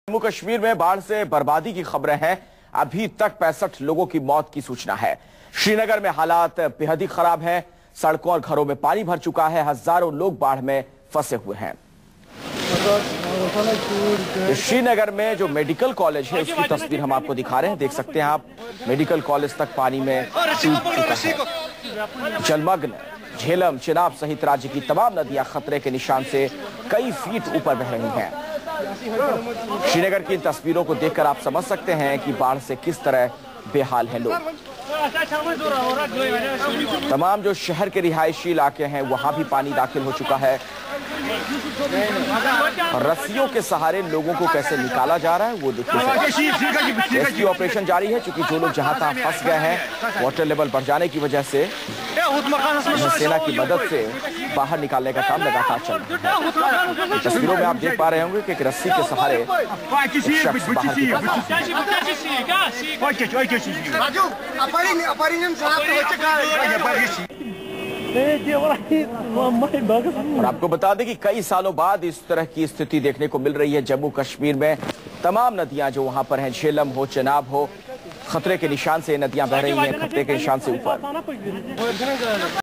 जम्मू कश्मीर में बाढ़ से बर्बादी की खबरें हैं। अभी तक 65 लोगों की मौत की सूचना है। श्रीनगर में हालात बेहद ही खराब हैं। सड़कों और घरों में पानी भर चुका है। हजारों लोग बाढ़ में फंसे हुए हैं। श्रीनगर में जो मेडिकल कॉलेज है उसकी तस्वीर हम आपको दिखा रहे हैं। देख सकते हैं आप, मेडिकल कॉलेज तक पानी में डूब चुका है। जलमग्न झेलम, चिनाब सहित राज्य की तमाम नदियां खतरे के निशान से कई फीट ऊपर बह रही हैं। श्रीनगर की इन तस्वीरों को देखकर आप समझ सकते हैं कि बाढ़ से किस तरह बेहाल हैं लोग। तमाम जो शहर के रिहायशी इलाके हैं वहां भी पानी दाखिल हो चुका है और रस्सियों के सहारे लोगों को कैसे निकाला जा रहा है वो देखिए। रेस्क्यू ऑपरेशन जारी है, क्योंकि जो लोग जहां तहां फंस गए हैं वाटर लेवल बढ़ जाने की वजह से सेना की मदद से बाहर निकालने का काम लगातार चल रहा है। तस्वीरों में आप देख पा रहे होंगे कि एक रस्सी के सहारे शख्स बाहर की और आपको बता दें कि कई सालों बाद इस तरह की स्थिति देखने को मिल रही है। जम्मू कश्मीर में तमाम नदियां जो वहां पर हैं, झेलम हो, चिनाब हो, खतरे के निशान से नदियां बह रही हैं, खतरे के निशान से ऊपर।